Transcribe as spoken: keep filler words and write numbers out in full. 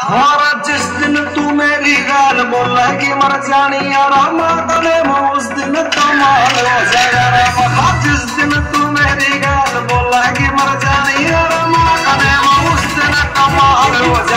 और जिस दिन तू मेरी गाल बोला कि मर जानी यारा मातने में उस दिन कमाल हो जाएगा। जिस दिन तू मेरी गाल बोला कि मर जानी यारा मातने में उस दिन कमाल हो जाएगा।